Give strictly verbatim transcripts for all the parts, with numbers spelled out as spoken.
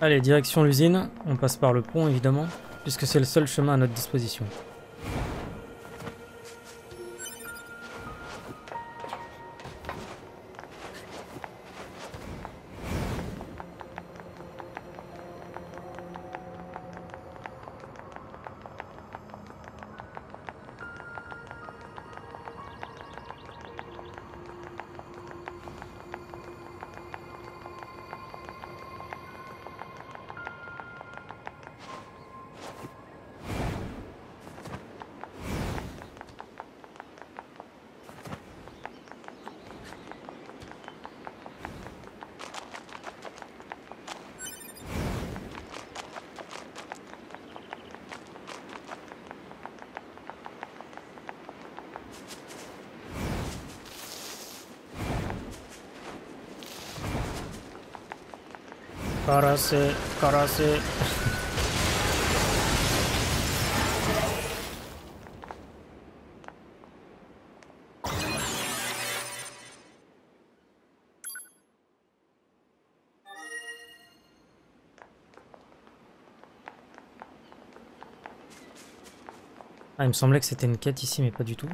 Allez, direction l'usine. On passe par le pont, évidemment, puisque c'est le seul chemin à notre disposition. Carasser, carasser. Ah, il me semblait que c'était une quête ici, mais pas du tout.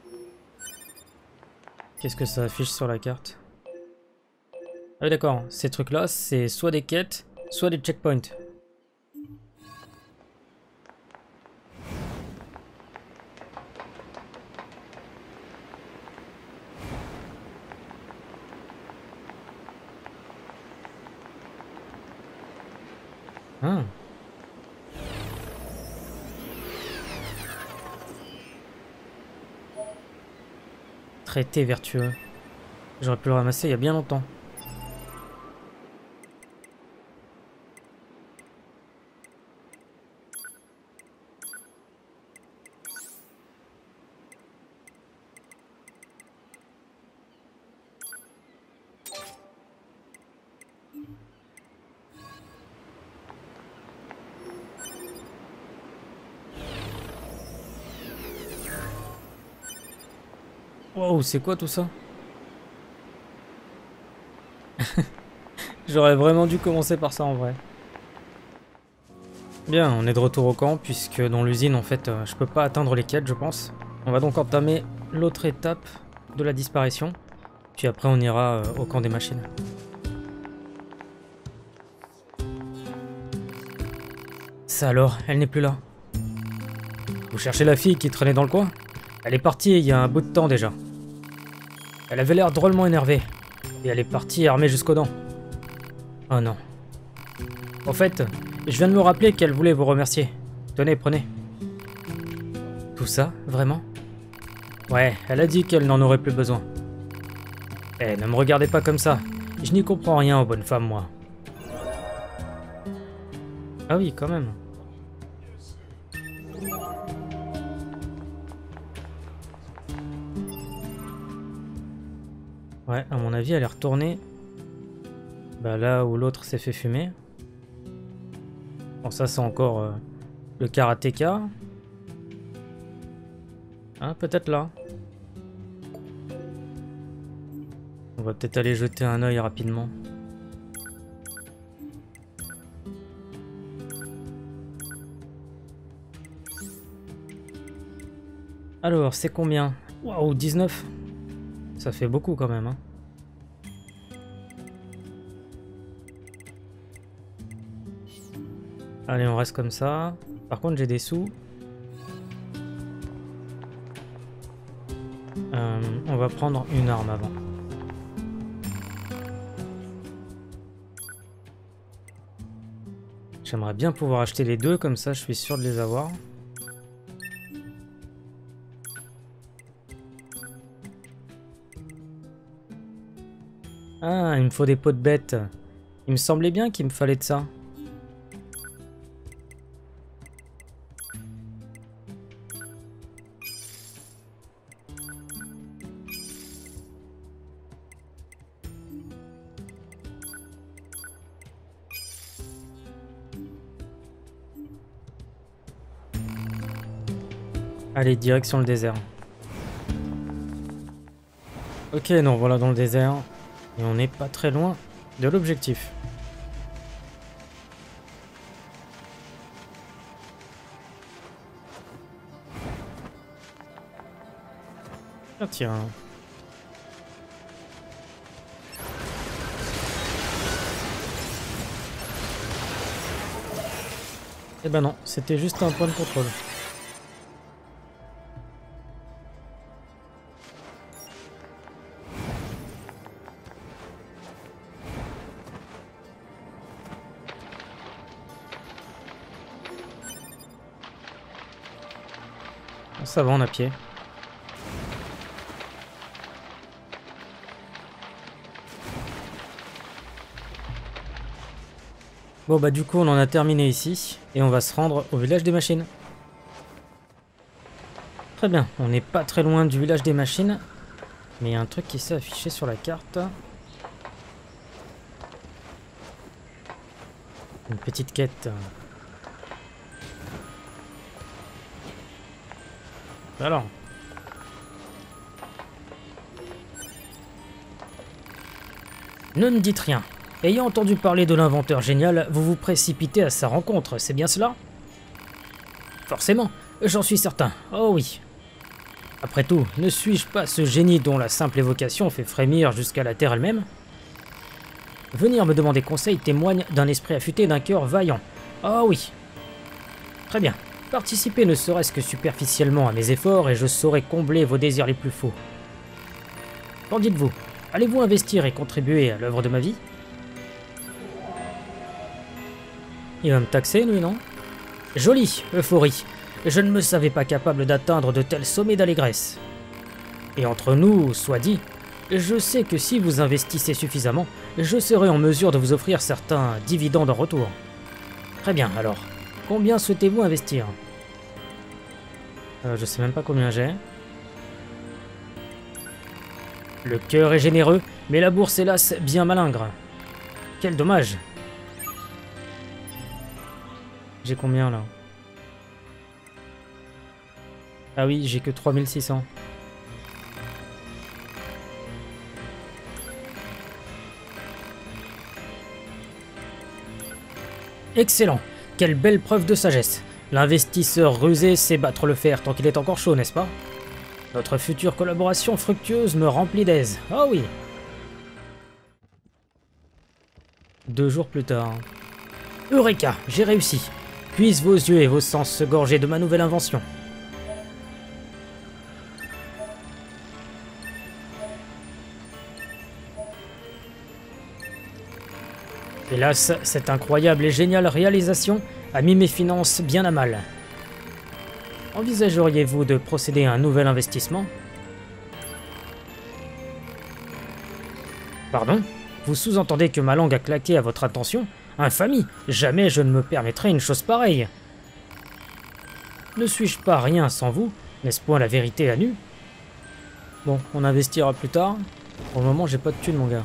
Qu'est-ce que ça affiche sur la carte? Ah oui, d'accord, ces trucs-là, c'est soit des quêtes, soit des checkpoints. Ah. Traité vertueux. J'aurais pu le ramasser il y a bien longtemps. Wow, c'est quoi tout ça? J'aurais vraiment dû commencer par ça en vrai. Bien, on est de retour au camp puisque dans l'usine en fait euh, je peux pas atteindre les quêtes je pense. On va donc entamer l'autre étape de la disparition. Puis après on ira euh, au camp des machines. Ça alors, elle n'est plus là. Vous cherchez la fille qui traînait dans le coin? Elle est partie il y a un bout de temps déjà. Elle avait l'air drôlement énervée. Et elle est partie armée jusqu'aux dents. Oh non. En fait, je viens de me rappeler qu'elle voulait vous remercier. Tenez, prenez. Tout ça, vraiment? Ouais, elle a dit qu'elle n'en aurait plus besoin. Eh, ne me regardez pas comme ça. Je n'y comprends rien aux bonnes femmes, moi. Ah oui, quand même. Ouais, à mon avis, elle est retournée bah, là où l'autre s'est fait fumer. Bon, ça, c'est encore euh, le karatéka. Hein, peut-être là. On va peut-être aller jeter un œil rapidement. Alors, c'est combien? Waouh, dix-neuf. Ça fait beaucoup quand même, hein. Allez, on reste comme ça. Par contre, j'ai des sous. Euh, on va prendre une arme avant. J'aimerais bien pouvoir acheter les deux, comme ça je suis sûr de les avoir. Ah, il me faut des pots de bête. Il me semblait bien qu'il me fallait de ça. Allez, direction le désert. Ok, non, voilà dans le désert. Et on n'est pas très loin de l'objectif. Ah tiens. Eh ben non, c'était juste un point de contrôle. Ça va, on a pied. Bon bah du coup on en a terminé ici, et on va se rendre au village des machines. Très bien, on n'est pas très loin du village des machines, mais il y a un truc qui s'est affiché sur la carte. Une petite quête. Alors. Ne me dites rien. Ayant entendu parler de l'inventeur génial, vous vous précipitez à sa rencontre, c'est bien cela? Forcément, j'en suis certain. Oh oui. Après tout, ne suis-je pas ce génie dont la simple évocation fait frémir jusqu'à la Terre elle-même? Venir me demander conseil témoigne d'un esprit affûté et d'un cœur vaillant. Oh oui. Très bien. Participez ne serait-ce que superficiellement à mes efforts et je saurai combler vos désirs les plus faux. Qu'en dites-vous? Allez-vous investir et contribuer à l'œuvre de ma vie? Il va me taxer, lui, non? Jolie euphorie. Je ne me savais pas capable d'atteindre de tels sommets d'allégresse. Et entre nous, soit dit, je sais que si vous investissez suffisamment, je serai en mesure de vous offrir certains dividendes en retour. Très bien, alors. Combien souhaitez-vous investir? euh, Je sais même pas combien j'ai. Le cœur est généreux, mais la bourse hélas bien malingre. Quel dommage. J'ai combien là? Ah oui, j'ai que trois mille six cents. Excellent. Quelle belle preuve de sagesse. L'investisseur rusé sait battre le fer tant qu'il est encore chaud, n'est-ce pas? Notre future collaboration fructueuse me remplit d'aise. Oh oui. Deux jours plus tard. Eureka, j'ai réussi. Puissent vos yeux et vos sens se gorger de ma nouvelle invention. Hélas, cette incroyable et géniale réalisation a mis mes finances bien à mal. Envisageriez-vous de procéder à un nouvel investissement? Pardon? Vous sous-entendez que ma langue a claqué à votre attention? Infamie! Jamais je ne me permettrai une chose pareille! Ne suis-je pas rien sans vous? N'est-ce point la vérité à nu? Bon, on investira plus tard. Pour le moment, j'ai pas de thunes, mon gars.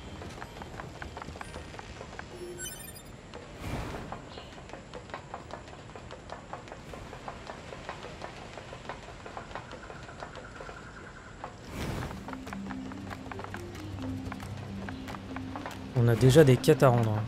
On a déjà des quêtes à rendre.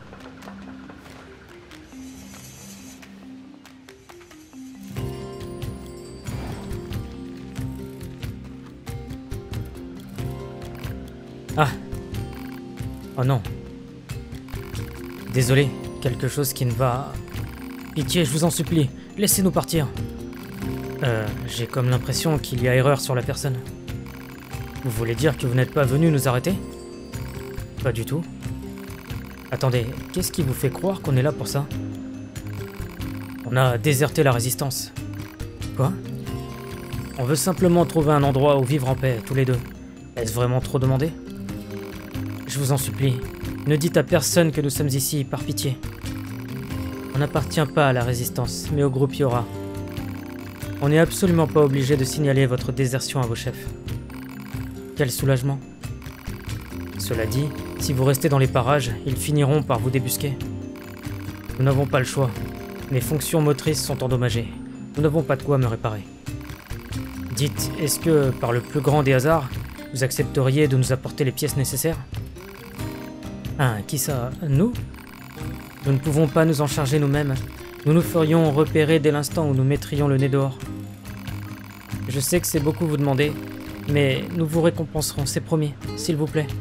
Ah! Oh non. Désolé, quelque chose qui ne va... Pitié, je vous en supplie, laissez-nous partir. Euh, j'ai comme l'impression qu'il y a erreur sur la personne. Vous voulez dire que vous n'êtes pas venu nous arrêter? Pas du tout. Attendez, qu'est-ce qui vous fait croire qu'on est là pour ça? On a déserté la résistance. Quoi? On veut simplement trouver un endroit où vivre en paix, tous les deux. Est-ce vraiment trop demandé? Je vous en supplie, ne dites à personne que nous sommes ici, par pitié. On n'appartient pas à la résistance, mais au groupe Yora. On n'est absolument pas obligé de signaler votre désertion à vos chefs. Quel soulagement. Cela dit, si vous restez dans les parages, ils finiront par vous débusquer. Nous n'avons pas le choix. Mes fonctions motrices sont endommagées. Nous n'avons pas de quoi me réparer. Dites, est-ce que, par le plus grand des hasards, vous accepteriez de nous apporter les pièces nécessaires? Ah, qui ça? Nous? Nous ne pouvons pas nous en charger nous-mêmes. Nous nous ferions repérer dès l'instant où nous mettrions le nez dehors. Je sais que c'est beaucoup vous demander, Mais nous vous récompenserons, c'est promis, s'il vous plaît.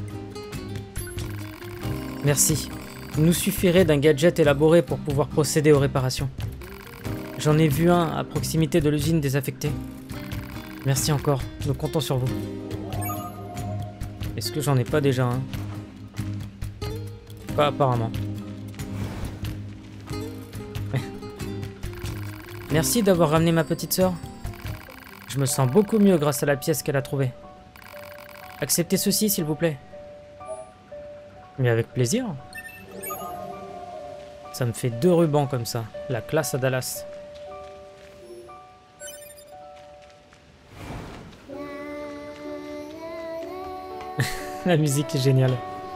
Merci. Il nous suffirait d'un gadget élaboré pour pouvoir procéder aux réparations. J'en ai vu un à proximité de l'usine désaffectée. Merci encore, nous comptons sur vous. Est-ce que j'en ai pas déjà un? Pas apparemment. Merci d'avoir ramené ma petite sœur. Je me sens beaucoup mieux grâce à la pièce qu'elle a trouvée. Acceptez ceci, s'il vous plaît. Mais avec plaisir. Ça me fait deux rubans comme ça. La classe à Dallas. La musique est géniale.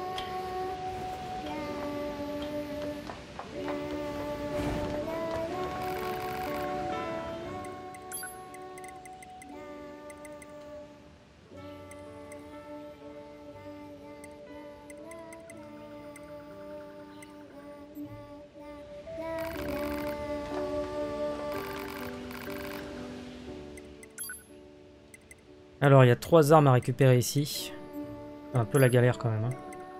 Alors, il y a trois armes à récupérer ici. C'est un peu la galère quand même. Hein.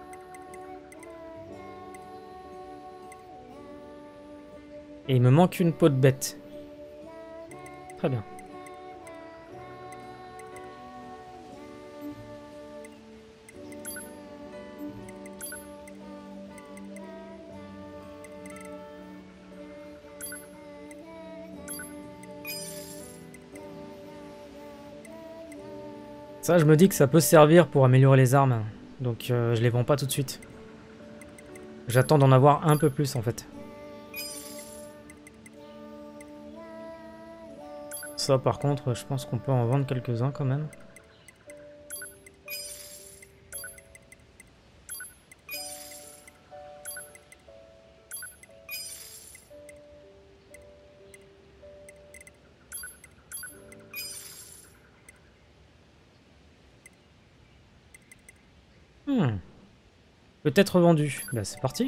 Et il me manque une peau de bête. Très bien. Ça, je me dis que ça peut servir pour améliorer les armes. Donc euh, je les vends pas tout de suite. J'attends d'en avoir un peu plus en fait. Ça par contre, je pense qu'on peut en vendre quelques-uns quand même. Hmm. Peut-être vendu. Bah c'est parti.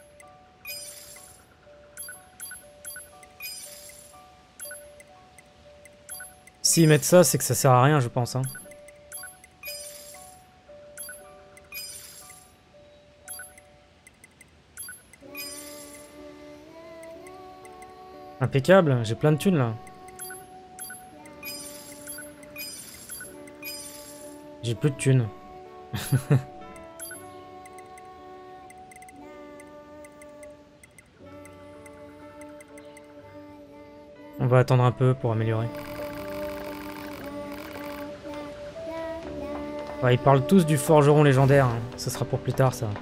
S'ils mettent ça, c'est que ça sert à rien, je pense. Hein. Impeccable, j'ai plein de thunes là. J'ai plus de thunes. On va attendre un peu pour améliorer. Ouais, ils parlent tous du forgeron légendaire. Hein. Ce sera pour plus tard, ça.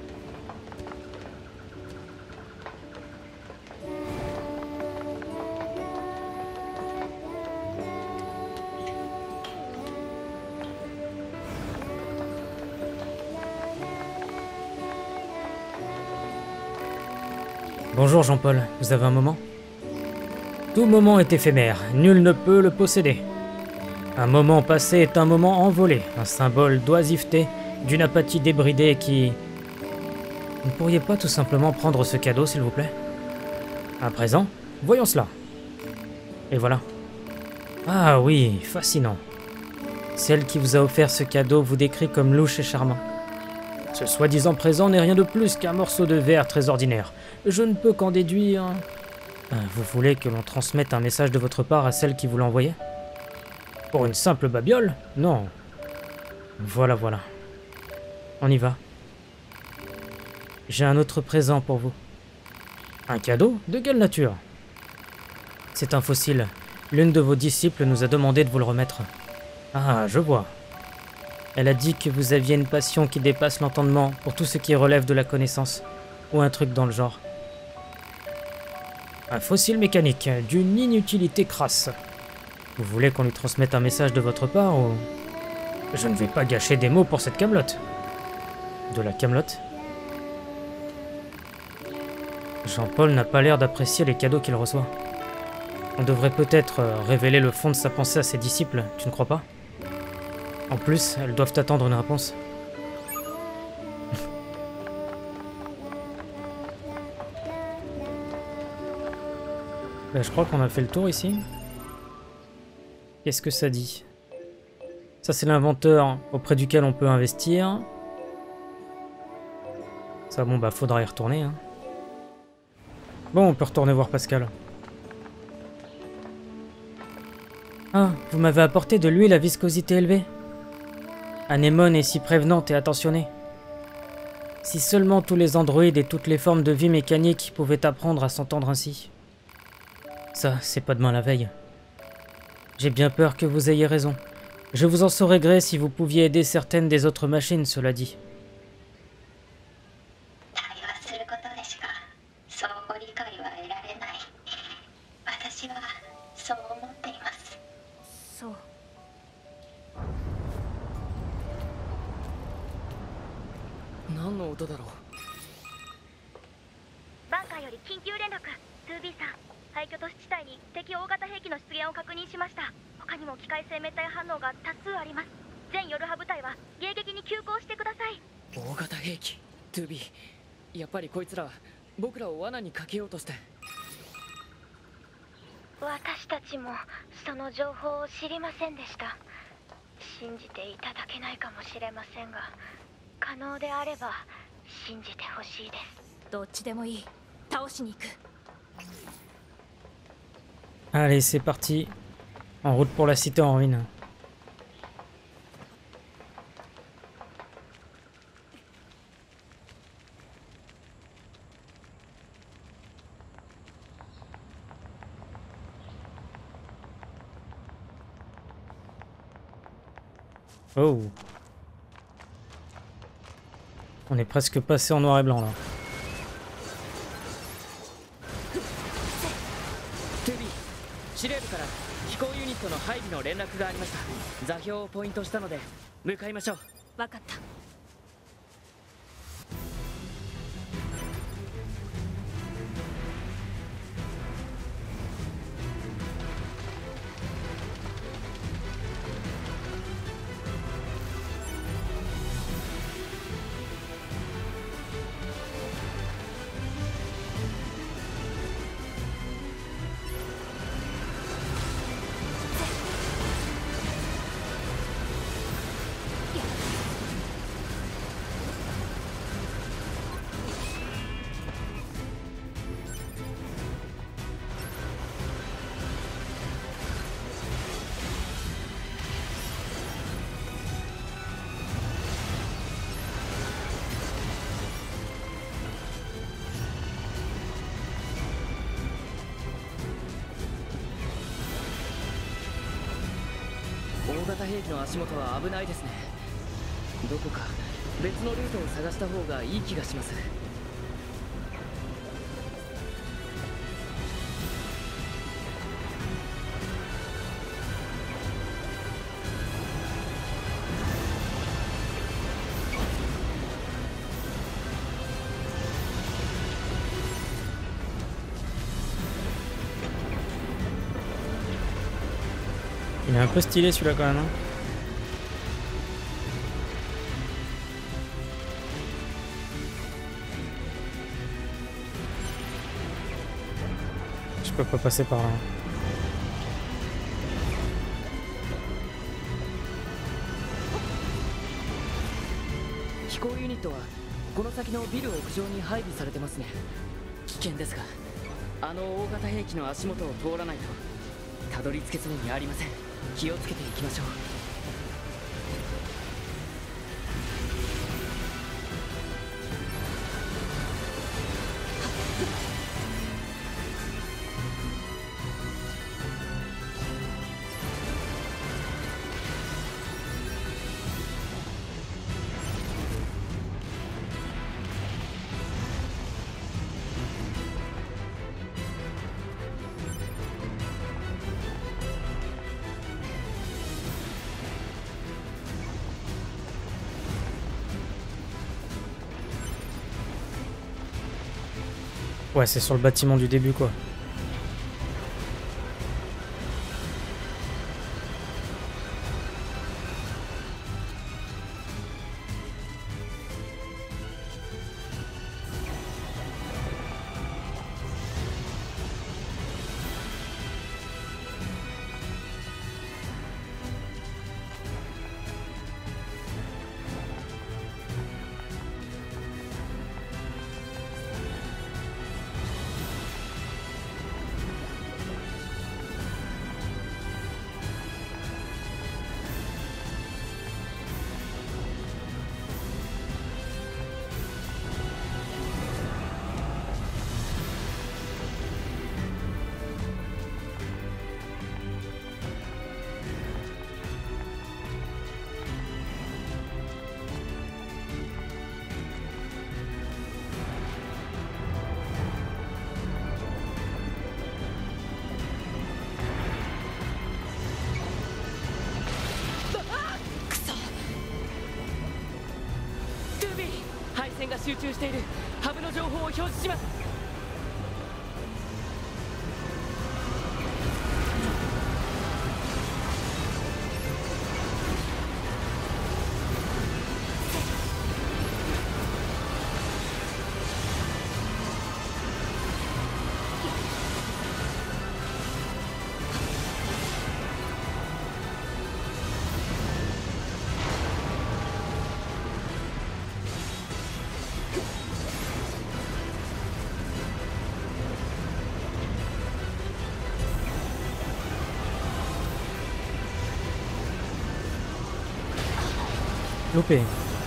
Bonjour Jean-Paul, vous avez un moment? Tout moment est éphémère, nul ne peut le posséder. Un moment passé est un moment envolé, un symbole d'oisiveté, d'une apathie débridée qui... Vous ne pourriez pas tout simplement prendre ce cadeau, s'il vous plaît? À présent, voyons cela. Et voilà. Ah oui, fascinant. Celle qui vous a offert ce cadeau vous décrit comme louche et charmant. Ce soi-disant présent n'est rien de plus qu'un morceau de verre très ordinaire. Je ne peux qu'en déduire... Vous voulez que l'on transmette un message de votre part à celle qui vous l'a envoyé? Pour une simple babiole? Non. Voilà, voilà. On y va. J'ai un autre présent pour vous. Un cadeau? De quelle nature? C'est un fossile. L'une de vos disciples nous a demandé de vous le remettre. Ah, je vois. Elle a dit que vous aviez une passion qui dépasse l'entendement pour tout ce qui relève de la connaissance, ou un truc dans le genre. Un fossile mécanique, d'une inutilité crasse. Vous voulez qu'on lui transmette un message de votre part ou... Je ne vais pas gâcher des mots pour cette camelote. De la camelote? Jean-Paul n'a pas l'air d'apprécier les cadeaux qu'il reçoit. On devrait peut-être révéler le fond de sa pensée à ses disciples, tu ne crois pas? En plus, elles doivent attendre une réponse. Ben, je crois qu'on a fait le tour ici. Qu'est-ce que ça dit? Ça, c'est l'inventeur auprès duquel on peut investir. Ça, bon, bah, faudra y retourner. Hein. Bon, on peut retourner voir Pascal. Ah, vous m'avez apporté de l'huile à viscosité élevée. Anémone est si prévenante et attentionnée. Si seulement tous les androïdes et toutes les formes de vie mécanique pouvaient apprendre à s'entendre ainsi. Ça, c'est pas demain la veille. J'ai bien peur que vous ayez raison. Je vous en saurais gré si vous pouviez aider certaines des autres machines, cela dit. Allez, c'est parti. En route pour la cité en ruine. Oh. On est presque passé en noir et blanc là. Il est un peu stylé celui-là quand même. Hein. Je peux pas passer par là. Ouais, c'est sur le bâtiment du début, quoi. 中しているハブの情報を表示します。 Loupé.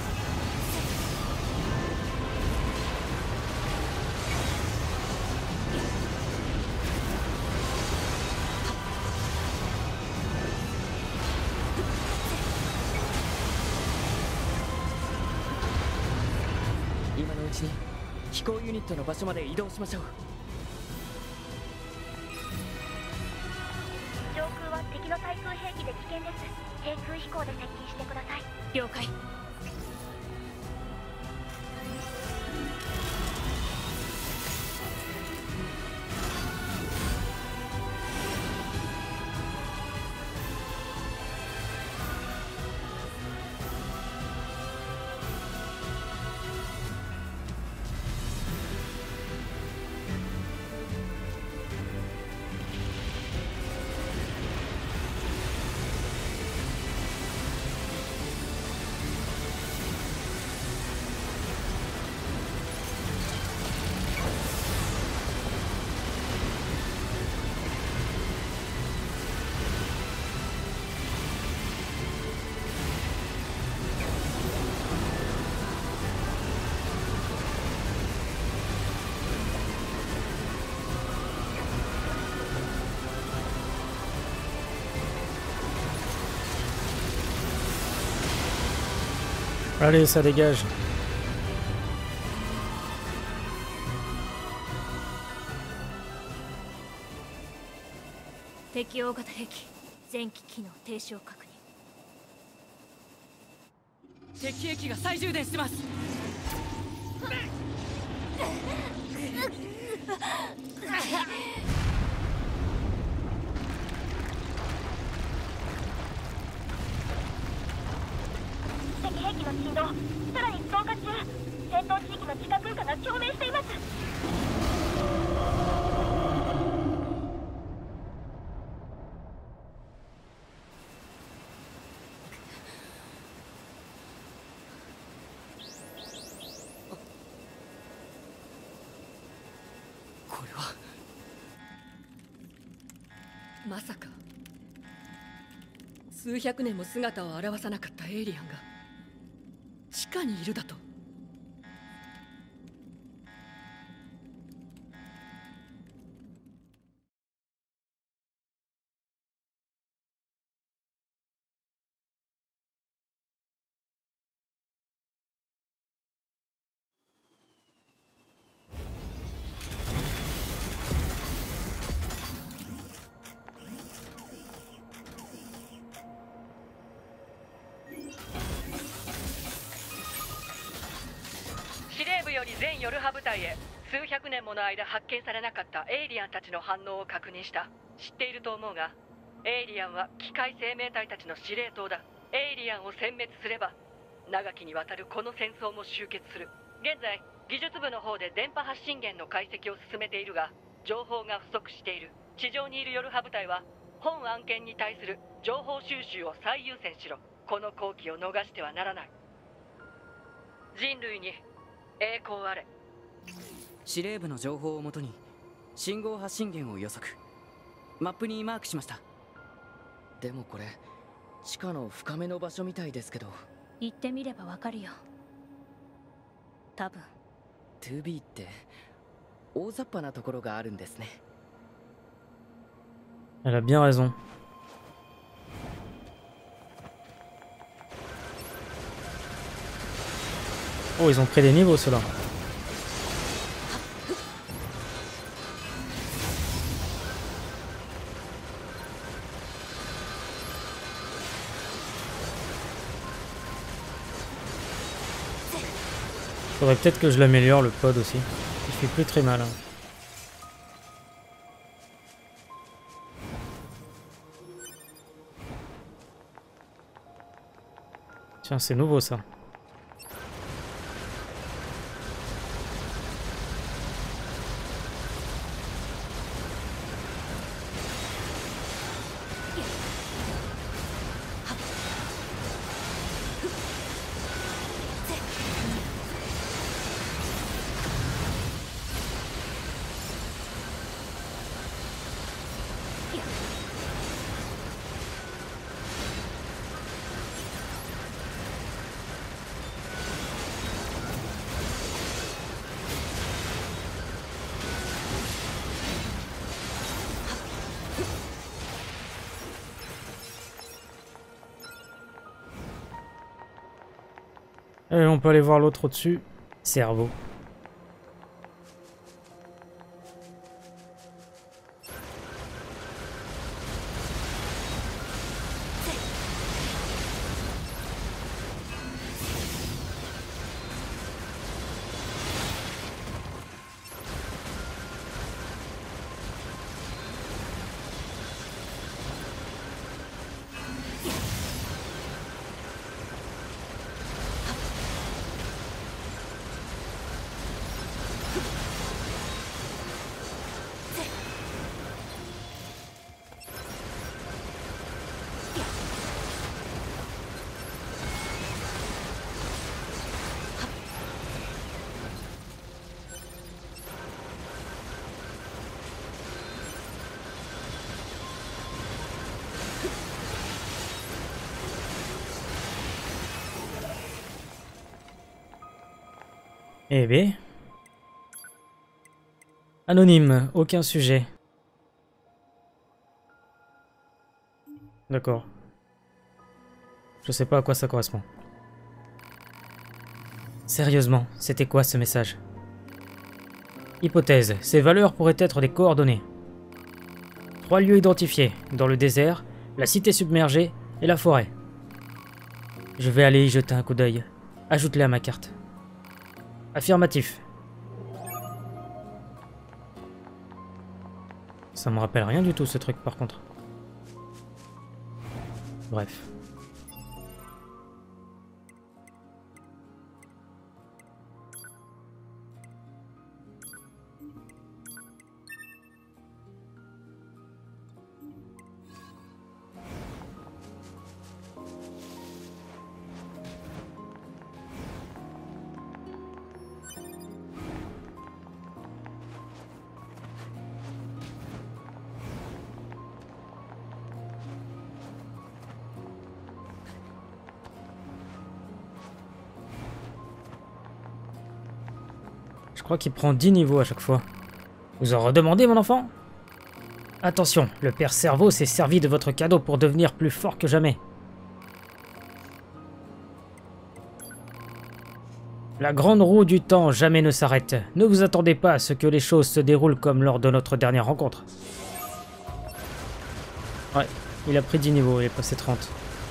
今のうちに飛行ユニットの場所まで移動しましょう。 上空は敵の対空兵器で危険です。低空飛行で接近してください。 了解。 Allez, ça dégage. 敵大型兵器全機機能停止を確認。 敵兵器が再充電してます。 敵兵器の振動さらに増加中。戦闘地域の地下空間が共鳴しています。 これはまさか数百年も姿を現さなかったエイリアンが地下にいるだと。司令部より全ヨルハ部隊へ数百年もの間発見されなかったエイリアンたちの反応を確認した。知っていると思うが、エイリアンは機械生命体たちの司令塔だ。エイリアンを殲滅すれば長きにわたるこの戦争も終結する。現在技術部の方で電波発信源の解析を進めているが、情報が不足している。地上にいるヨルハ部隊は本案件に対する情報収集を最優先しろ。この好機を逃してはならない。人類に栄光あれ。 司令部の情報をもとに信号発信源を予測、マップにマークしました。でもこれ地下の深めの場所みたいですけど。 行ってみればわかるよ。多分ツービー って大雑把なところがあるんですね。 Elle a bien raison. Oh, ils ont pris des niveaux ceux-là. Faudrait peut-être que je l'améliore le pod aussi. Il fait plus très mal. Hein. Tiens, c'est nouveau ça. Et on peut aller voir l'autre au-dessus. Cerveau. Eh bien. Anonyme, aucun sujet. D'accord. Je sais pas à quoi ça correspond. Sérieusement, c'était quoi ce message? Hypothèse, ces valeurs pourraient être des coordonnées. Trois lieux identifiés, dans le désert, la cité submergée et la forêt. Je vais aller y jeter un coup d'œil. Ajoute-les à ma carte. Affirmatif. Ça me rappelle rien du tout ce truc par contre. Bref. Je crois qu'il prend dix niveaux à chaque fois. Vous en redemandez, mon enfant? Attention, le père Cerveau s'est servi de votre cadeau pour devenir plus fort que jamais. La grande roue du temps jamais ne s'arrête. Ne vous attendez pas à ce que les choses se déroulent comme lors de notre dernière rencontre. Ouais, il a pris dix niveaux, il est passé trente.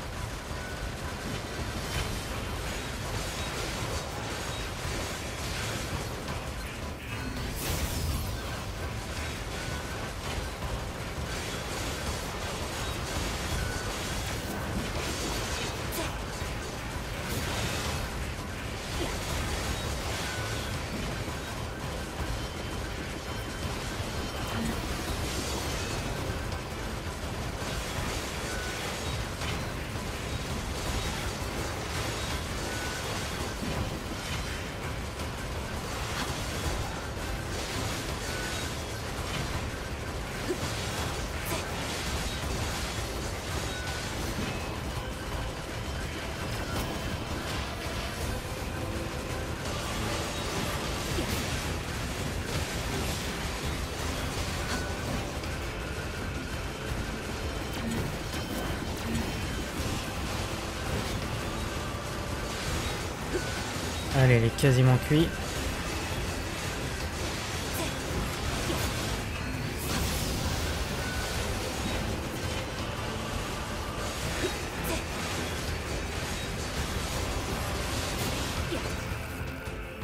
Allez, elle est quasiment cuite.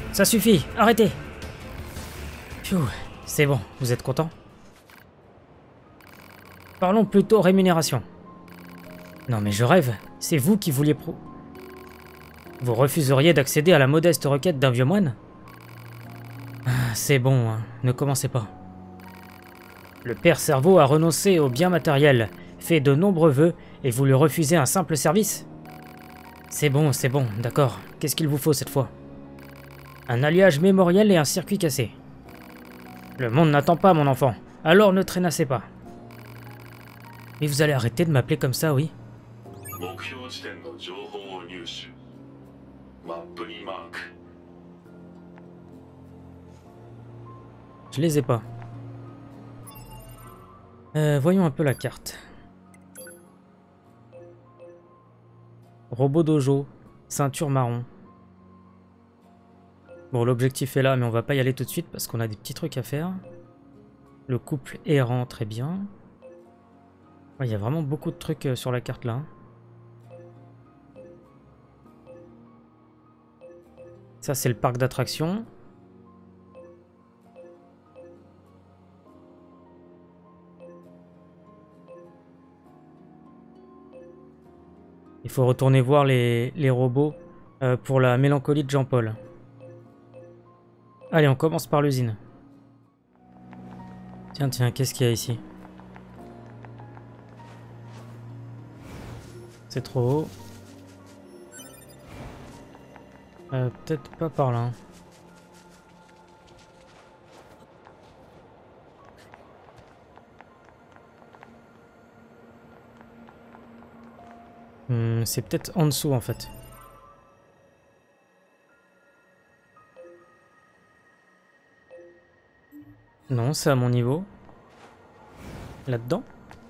Ça suffit, arrêtez. Pfiou, c'est bon, vous êtes content? Parlons plutôt rémunération. Non mais je rêve, c'est vous qui vouliez pro... Vous refuseriez d'accéder à la modeste requête d'un vieux moine? Ah, c'est bon, hein, ne commencez pas. Le père Cerveau a renoncé aux biens matériels, fait de nombreux vœux, et vous lui refusez un simple service? C'est bon, c'est bon, d'accord. Qu'est-ce qu'il vous faut cette fois? Un alliage mémoriel et un circuit cassé. Le monde n'attend pas, mon enfant. Alors ne traînassez pas. Mais vous allez arrêter de m'appeler comme ça, oui? Je les ai pas. Euh, voyons un peu la carte. Robot dojo, ceinture marron. Bon, l'objectif est là, mais on va pas y aller tout de suite parce qu'on a des petits trucs à faire. Le couple errant, très bien. Il y a vraiment beaucoup de trucs sur la carte là. Ça, c'est le parc d'attractions. Il faut retourner voir les, les robots euh, pour la mélancolie de Jean-Paul. Allez, on commence par l'usine. Tiens, tiens, qu'est-ce qu'il y a ici? C'est trop haut. Euh, peut-être pas par là. Hmm, c'est peut-être en dessous en fait. Non, c'est à mon niveau. Là-dedans?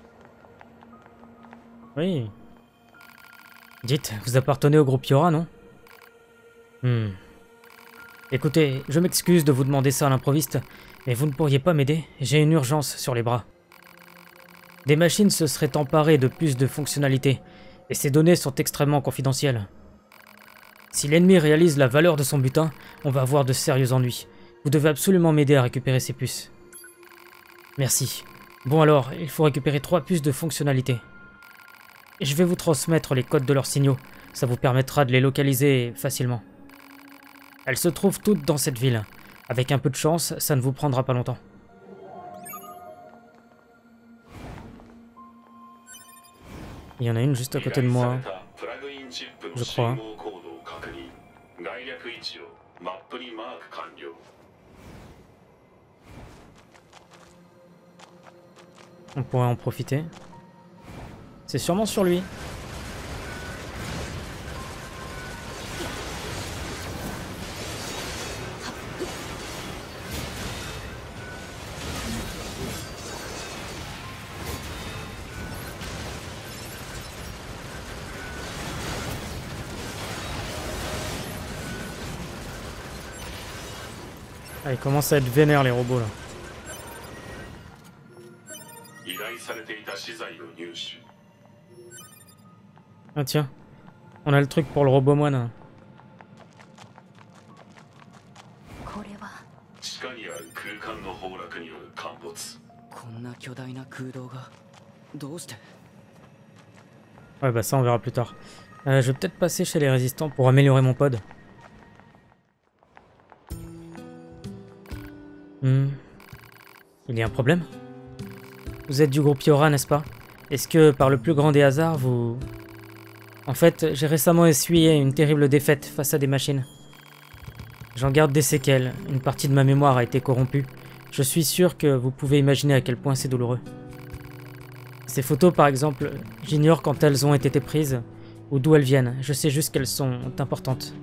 Oui. Dites, vous appartenez au groupe Yora, non? Hmm. Écoutez, je m'excuse de vous demander ça à l'improviste, mais vous ne pourriez pas m'aider? J'ai une urgence sur les bras. Des machines se seraient emparées de plus de fonctionnalités, et ces données sont extrêmement confidentielles. Si l'ennemi réalise la valeur de son butin, on va avoir de sérieux ennuis. Vous devez absolument m'aider à récupérer ces puces. Merci. Bon alors, il faut récupérer trois puces de fonctionnalité. Je vais vous transmettre les codes de leurs signaux. Ça vous permettra de les localiser facilement. Elles se trouvent toutes dans cette ville. Avec un peu de chance, ça ne vous prendra pas longtemps. Il y en a une juste à côté de moi, je crois. On pourrait en profiter. C'est sûrement sur lui. Ah, ils commencent à être vénères les robots là. Ah tiens, on a le truc pour le robot moine. Ouais bah ça on verra plus tard. Euh, je vais peut-être passer chez les résistants pour améliorer mon pod. Hmm. Il y a un problème? Vous êtes du groupe Yora, n'est-ce pas? Est-ce que, par le plus grand des hasards, vous... En fait, j'ai récemment essuyé une terrible défaite face à des machines. J'en garde des séquelles, une partie de ma mémoire a été corrompue. Je suis sûr que vous pouvez imaginer à quel point c'est douloureux. Ces photos, par exemple, j'ignore quand elles ont été prises, ou d'où elles viennent, je sais juste qu'elles sont importantes.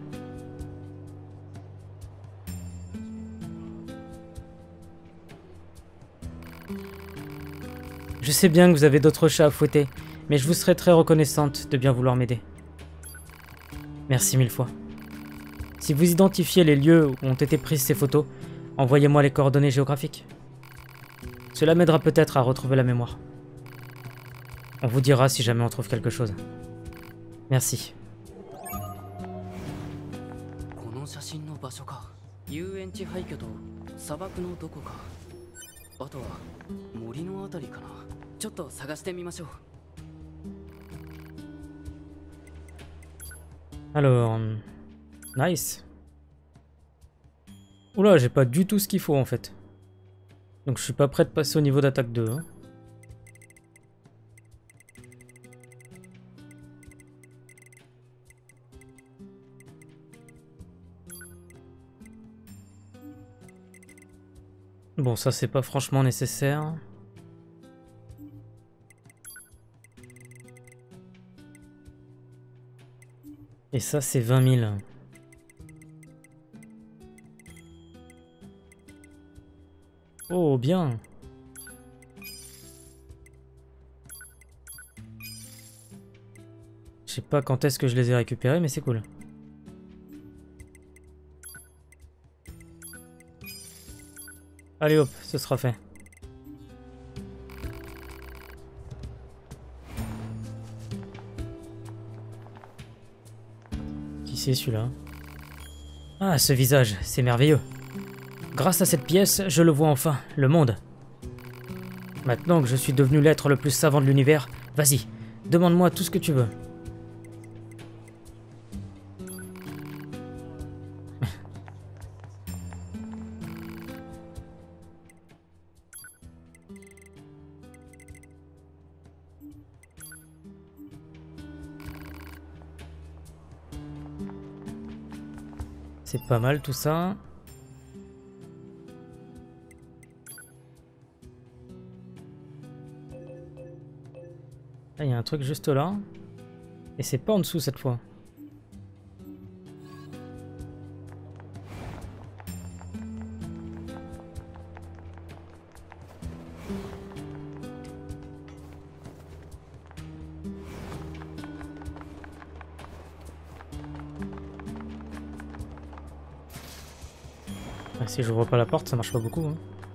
Je sais bien que vous avez d'autres chats à fouetter, mais je vous serais très reconnaissante de bien vouloir m'aider. Merci mille fois. Si vous identifiez les lieux où ont été prises ces photos, envoyez-moi les coordonnées géographiques. Cela m'aidera peut-être à retrouver la mémoire. On vous dira si jamais on trouve quelque chose. Merci. 遊園地廃墟と砂漠のどこか、あとは森のあたりかな。ちょっと探してみましょう。 Alors, nice. Oula, j'ai pas du tout ce qu'il faut en fait. Donc je suis pas prêt de passer au niveau d'attaque deux. Hein. Bon, ça c'est pas franchement nécessaire. Et ça c'est vingt mille. Oh, bien. Je sais pas quand est-ce que je les ai récupérés, mais c'est cool. Allez hop, ce sera fait. Qui c'est celui-là? Ah, ce visage, c'est merveilleux. Grâce à cette pièce, je le vois enfin, le monde. Maintenant que je suis devenu l'être le plus savant de l'univers, vas-y, demande-moi tout ce que tu veux. C'est pas mal tout ça. Là, il y a un truc juste là. Et c'est pas en dessous cette fois. Si j'ouvre pas la porte, ça marche pas beaucoup. Hein.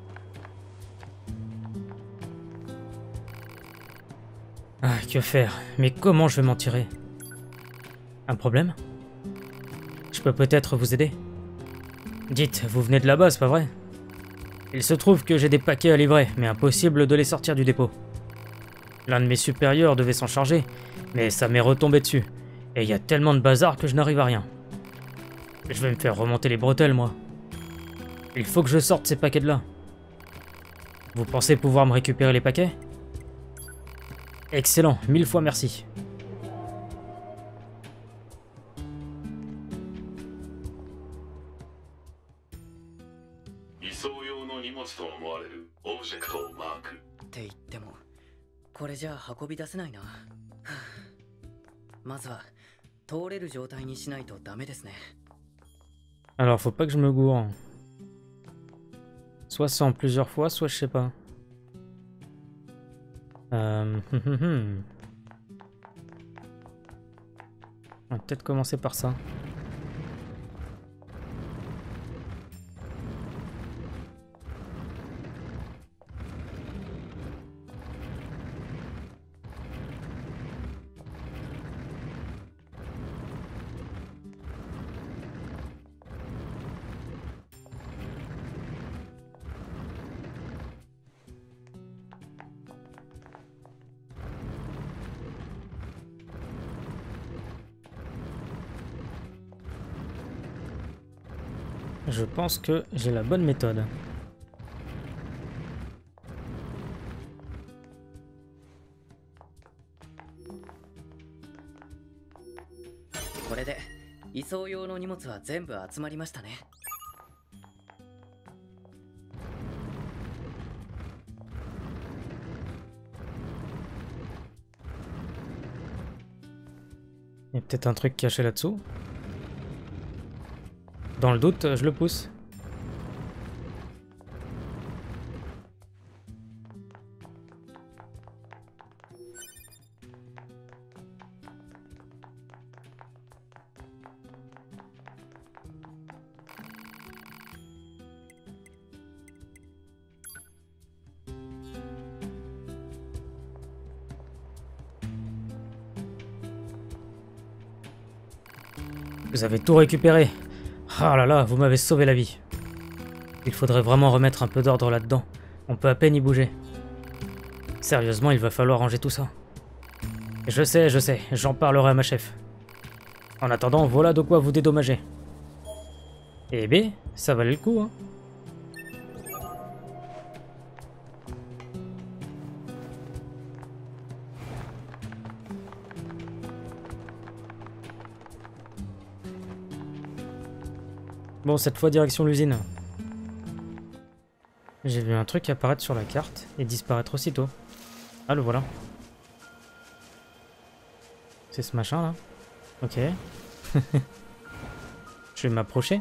Ah, que faire? Mais comment je vais m'en tirer? Un problème? Je peux peut-être vous aider? Dites, vous venez de là-bas, c'est pas vrai? Il se trouve que j'ai des paquets à livrer, mais impossible de les sortir du dépôt. L'un de mes supérieurs devait s'en charger, mais ça m'est retombé dessus. Et il y a tellement de bazar que je n'arrive à rien. Je vais me faire remonter les bretelles, moi. Il faut que je sorte ces paquets de là. Vous pensez pouvoir me récupérer les paquets? Excellent, mille fois merci. Alors, faut pas que je me gourre. Soit c'est en plusieurs fois, soit je sais pas. Euh... On va peut-être commencer par ça. Je pense que j'ai la bonne méthode. Il y a peut-être un truc caché là-dessous. Dans le doute, je le pousse. Vous avez tout récupéré. Ah là là, vous m'avez sauvé la vie. Il faudrait vraiment remettre un peu d'ordre là-dedans. On peut à peine y bouger. Sérieusement, il va falloir ranger tout ça. Je sais, je sais, j'en parlerai à ma chef. En attendant, voilà de quoi vous dédommager. Eh bien, ça valait le coup, hein. Bon, cette fois, direction l'usine. J'ai vu un truc apparaître sur la carte et disparaître aussitôt. Ah, le voilà. C'est ce machin là. Ok. Je vais m'approcher.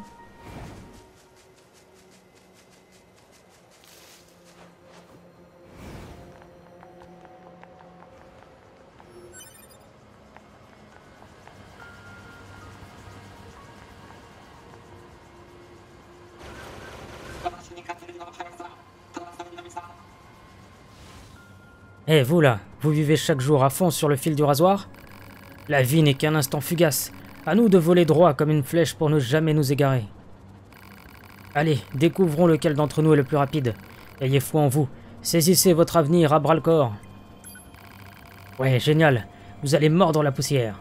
Eh hey, vous là, vous vivez chaque jour à fond sur le fil du rasoir? La vie n'est qu'un instant fugace. À nous de voler droit comme une flèche pour ne jamais nous égarer. Allez, découvrons lequel d'entre nous est le plus rapide. Ayez foi en vous. Saisissez votre avenir à bras-le-corps. Ouais, génial. Vous allez mordre la poussière.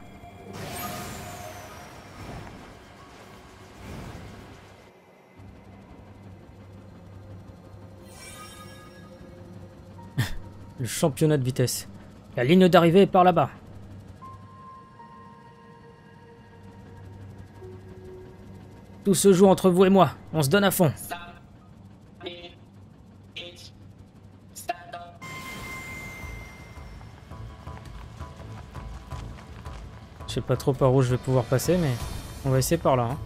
Le championnat de vitesse. La ligne d'arrivée est par là-bas. Tout se joue entre vous et moi. On se donne à fond. Je sais pas trop par où je vais pouvoir passer, mais on va essayer par là. Hein.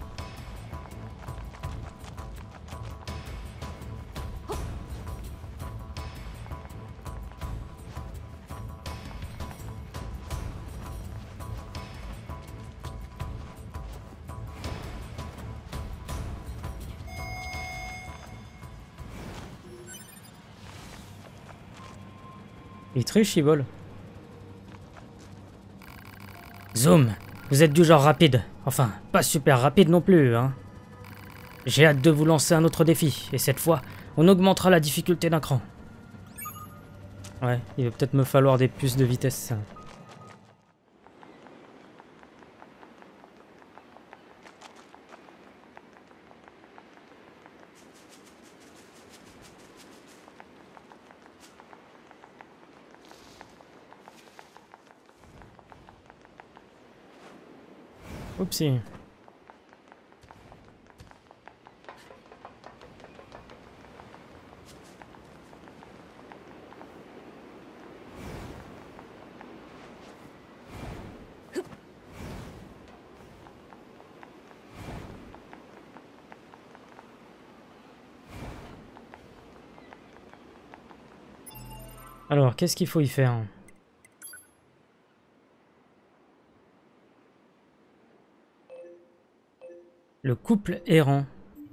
Il triche, il vole. Zoom, vous êtes du genre rapide. Enfin, pas super rapide non plus, hein. J'ai hâte de vous lancer un autre défi, et cette fois, on augmentera la difficulté d'un cran. Ouais, il va peut-être me falloir des puces de vitesse. Oupsie. Alors, qu'est-ce qu'il faut y faire ? Le couple errant.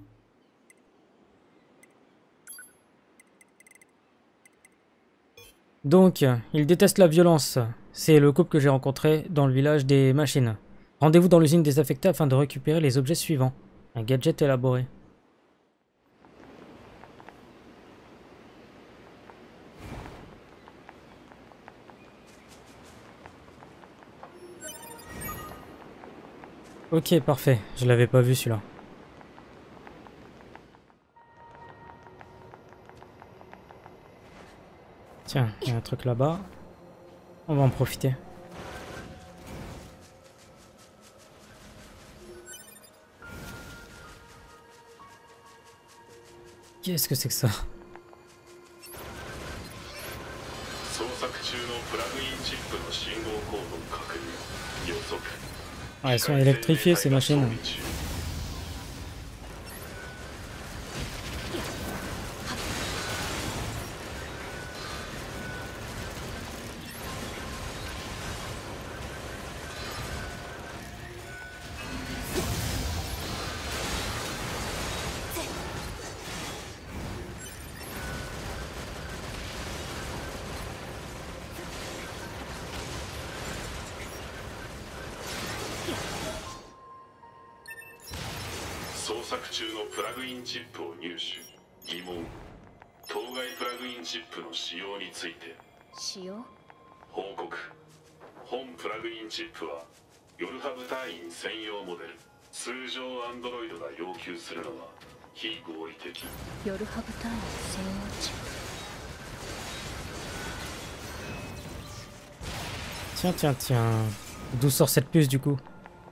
Donc, il déteste la violence. C'est le couple que j'ai rencontré dans le village des machines. Rendez-vous dans l'usine désaffectée afin de récupérer les objets suivants. Un gadget élaboré. Ok, parfait. Je l'avais pas vu celui-là. Tiens, il y a un truc là-bas. On va en profiter. Qu'est-ce que c'est que ça? Ah, elles sont électrifiées ces machines. 作中のプラグインチップを入手。疑問。当該プラグインチップの使用について。 使用？ 報告。本プラグインチップはヨルハブ隊員専用モデル。通常アンドロイドが要求するのは非合理的。 ヨルハブ隊員専用チップ。 Tiens, tiens, tiens. D'où sort cette puce du coup?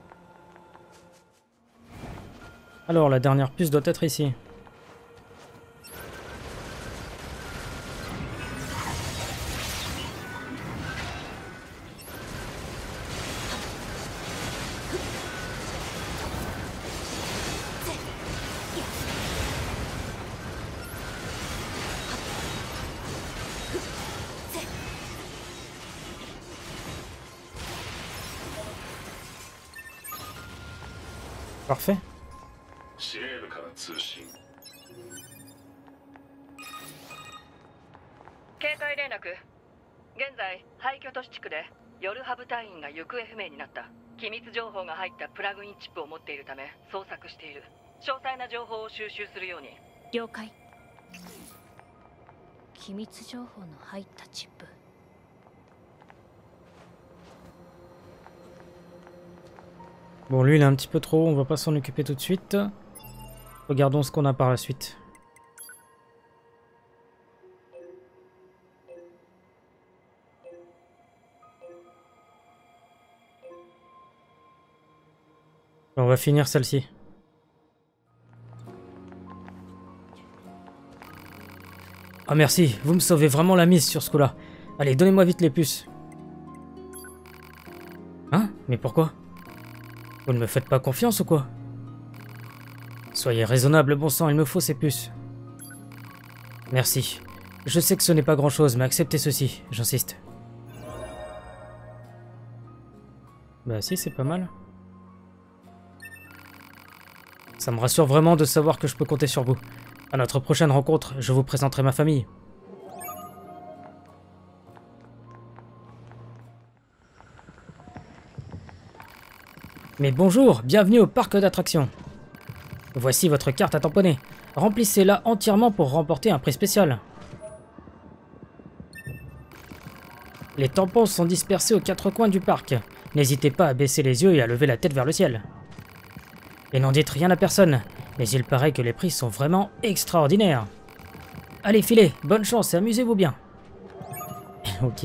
Alors, la dernière puce doit être ici. Parfait. 司令部から通信。 警戒連絡。現在廃墟都市地区でヨルハブ隊員が行方不明になった。機密情報が入ったプラグインチップを持っているため捜索している。詳細な情報を収集するように。 了解。機密情報の入ったチップ。 Bon, lui, il est un petit peu trop haut, on va pas s'en occuper tout de suite. Regardons ce qu'on a par la suite. On va finir celle-ci. Ah merci, vous me sauvez vraiment la mise sur ce coup-là. Allez, donnez-moi vite les puces. Hein? Mais pourquoi? Vous ne me faites pas confiance ou quoi? Soyez raisonnable, bon sang, il me faut ces puces. Merci. Je sais que ce n'est pas grand-chose, mais acceptez ceci, j'insiste. Bah si, c'est pas mal. Ça me rassure vraiment de savoir que je peux compter sur vous. À notre prochaine rencontre, je vous présenterai ma famille. Mais bonjour, bienvenue au parc d'attractions. Voici votre carte à tamponner. Remplissez-la entièrement pour remporter un prix spécial. Les tampons sont dispersés aux quatre coins du parc. N'hésitez pas à baisser les yeux et à lever la tête vers le ciel. Et n'en dites rien à personne, mais il paraît que les prix sont vraiment extraordinaires. Allez, filez, bonne chance et amusez-vous bien. Ok.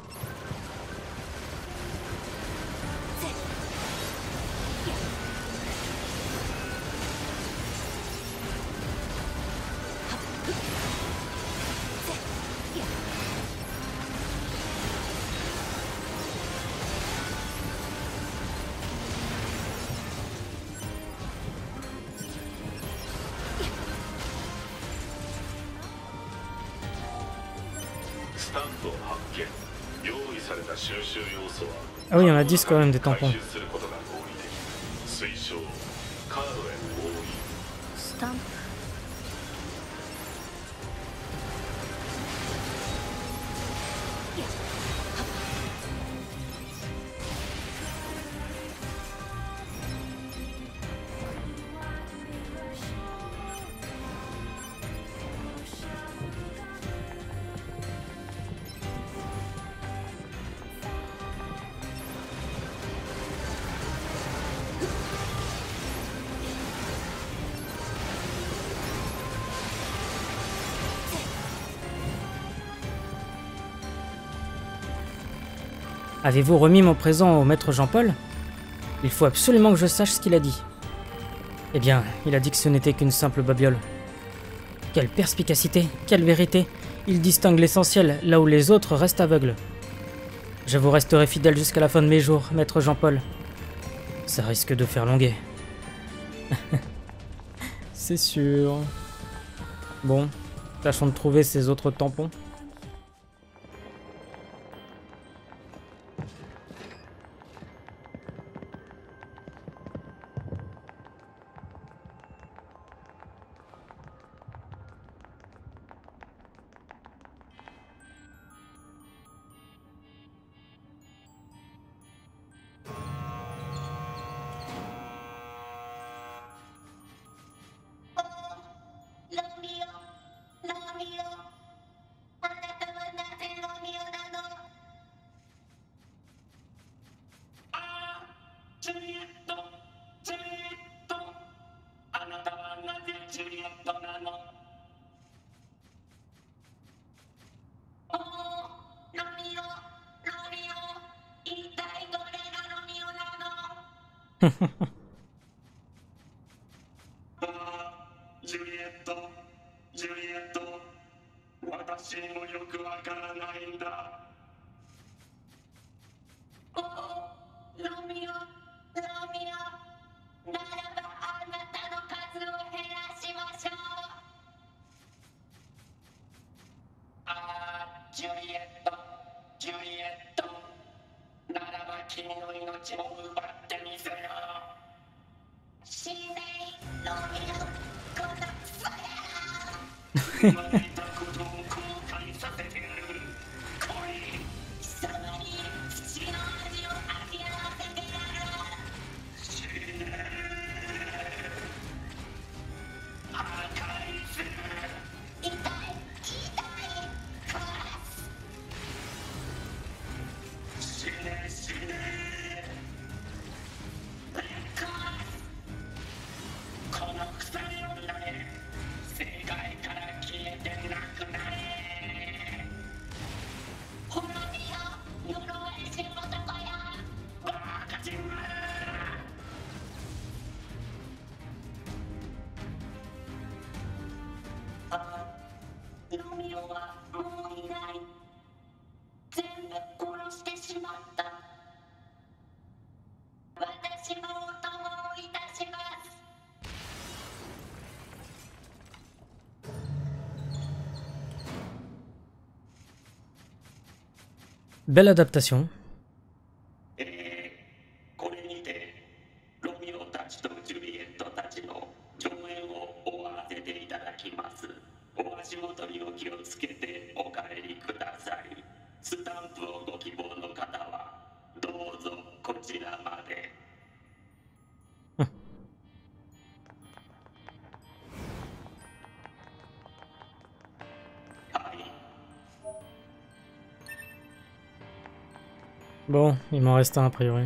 Ah oui, il y en a dix quand même des tampons. Stamp. Avez-vous remis mon présent au maître Jean-Paul? Il faut absolument que je sache ce qu'il a dit. Eh bien, il a dit que ce n'était qu'une simple babiole. Quelle perspicacité, quelle vérité. Il distingue l'essentiel, là où les autres restent aveugles. Je vous resterai fidèle jusqu'à la fin de mes jours, maître Jean-Paul. Ça risque de faire longuer. C'est sûr. Bon, tâchons de trouver ces autres tampons. ジュリエット、ジュリエット、私にもよくわからないんだ。 おお、ロミオ、ロミオ、ならばあなたの数を減らしましょう。 ああ、ジュリエット、ジュリエット、ならば君の命も奪ってみせよ。 死ね、ロミオ、このクソ野郎。 言われたことを後悔させてやる。来い。 貴様に土の味を味わわせてやる。 死ね。破壊する。 痛い、痛い、殺す。 死ね死ね。この腐り女へ世界から消えてなくなれ。 ほら見よ、呪われし男よ。 バカ人は。 あ、ロミオはもういない。全部殺してしまった。私もお供をいたします。 Belle adaptation. えー、これにてロミオたちとジュリエットたちの上演を終わらせていただきます。お足元にお気をつけてお帰りください。スタンプをご希望の方はどうぞこちらまで。はい。 Bon, il m'en reste un a priori.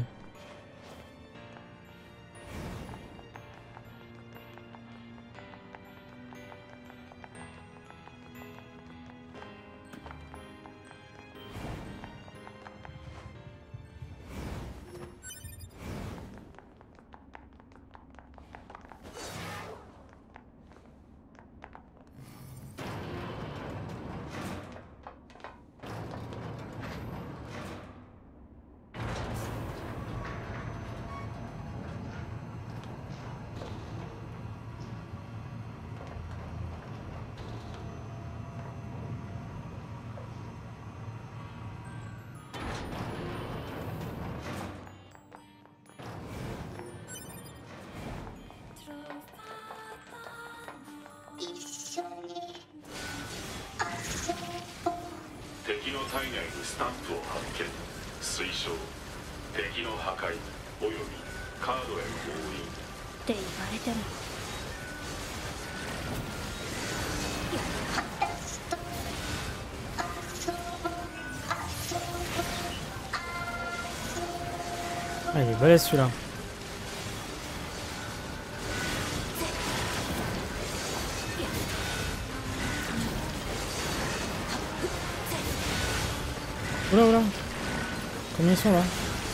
敵の体内にスタンプを発見。推奨、敵の破壊およびカードへの封印って言われても。私と遊ぼう、遊ぼう。 Ah, il est balèze celui-là. Oula oula. Combien ils sont là?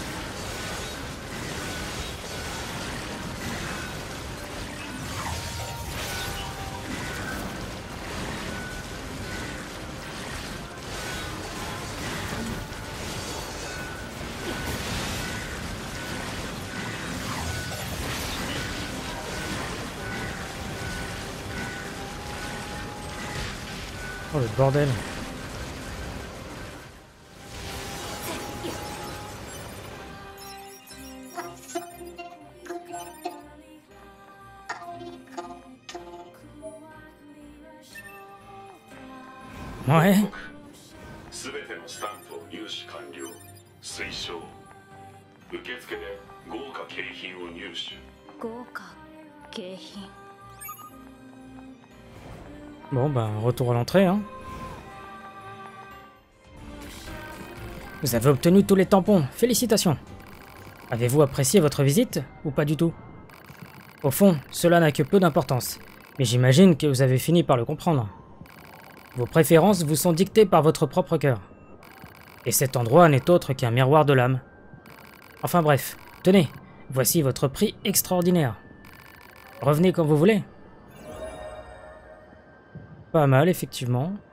Oh le bordel. Ouais. すべてのスタンプを入手完了。推奨、受付で豪華景品を入手。 豪華景品。 Bon ben, retour à l'entrée, hein. Vous avez obtenu tous les tampons, félicitations. Avez-vous apprécié votre visite, ou pas du tout? Au fond, cela n'a que peu d'importance, mais j'imagine que vous avez fini par le comprendre. Vos préférences vous sont dictées par votre propre cœur. Et cet endroit n'est autre qu'un miroir de l'âme. Enfin bref, tenez, Voici votre prix extraordinaire. Revenez quand vous voulez. Pas mal, effectivement.